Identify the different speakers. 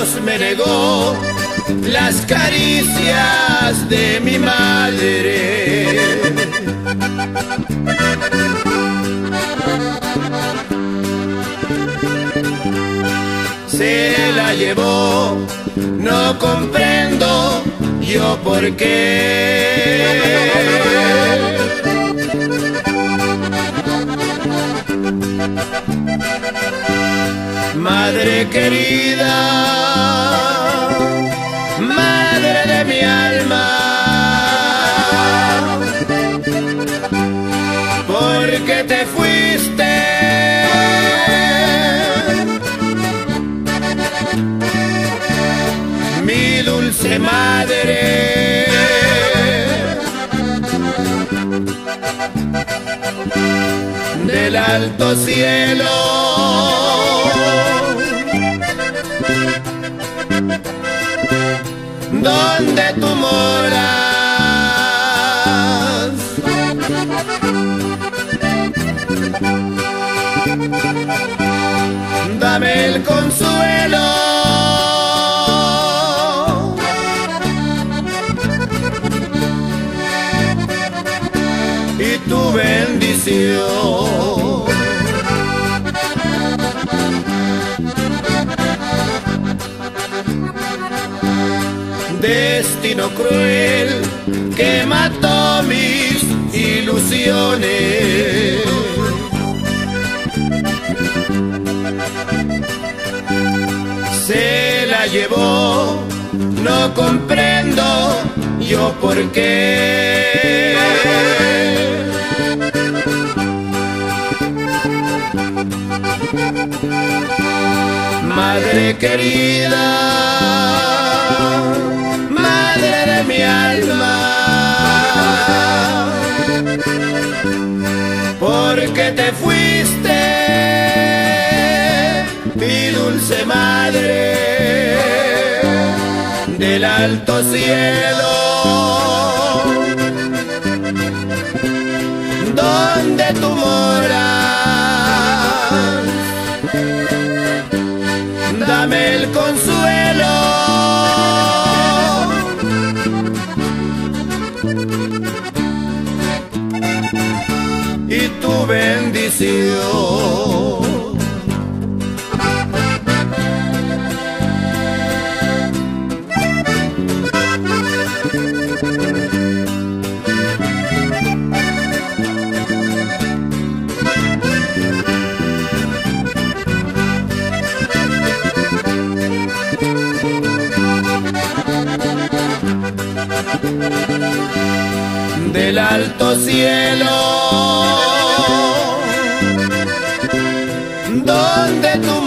Speaker 1: me negó las caricias de mi madre. Se la llevó, no comprendo yo por qué. Madre querida, madre de mi alma, ¿por qué te fuiste? Mi dulce madre, del alto cielo, donde tú moras, dame el consuelo y tu bendición. Destino cruel que mató mis ilusiones. Se la llevó, no comprendo yo por qué. Madre querida, madre de mi alma, ¿por qué te fuiste, mi dulce madre, del alto cielo, donde tú moras? Dame el consuelo y tu bendición. Del alto cielo, donde tú